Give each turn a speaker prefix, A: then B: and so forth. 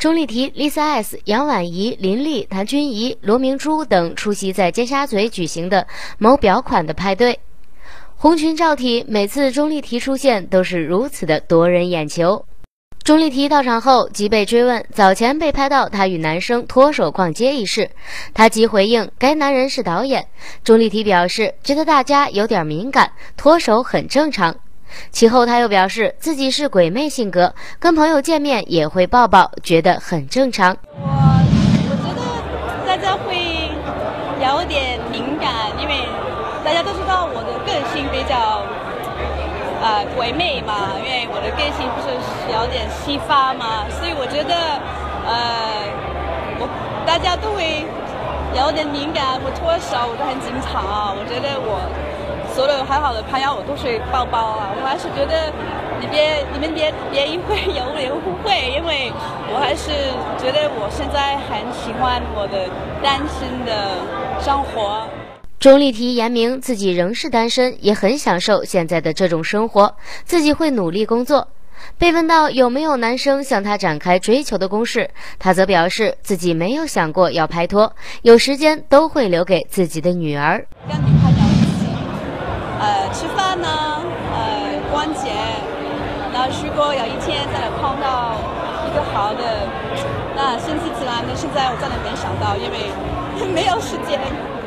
A: 钟丽缇、Lisa S、杨婉怡、林丽、谭君怡、罗明珠等出席在尖沙咀举行的某表款的派对。红裙罩体，每次钟丽缇出现都是如此的夺人眼球。钟丽缇到场后即被追问早前被拍到她与男生脱手逛街一事，她即回应该男人是导演。钟丽缇表示觉得大家有点敏感，脱手很正常。其后她又表示自己是鬼魅性格，跟朋友见面也会抱抱，觉得很正常。
B: 我觉得大家会有点敏感，因为大家都知道我的个性比较鬼魅嘛，因为我的个性不是有点西方嘛，所以我觉得大家都会有点敏感，我脱手都很经常啊。我觉得我所有很好的朋友我都是抱抱啊，我还是觉得你们别会有点误会，因为我还是觉得我现在很喜欢我的单身的生活。
A: 钟丽缇言明自己仍是单身，也很享受现在的这种生活，自己会努力工作。被问到有没有男生向她展开追求的攻势，她则表示自己没有想过要拍拖，有时间都会留给自己的女儿。
B: 跟女朋友一起吃饭呢，逛街，那如果有一天真的碰到一个好的，那顺其自然的。现在我真的没想到，因为没有时间。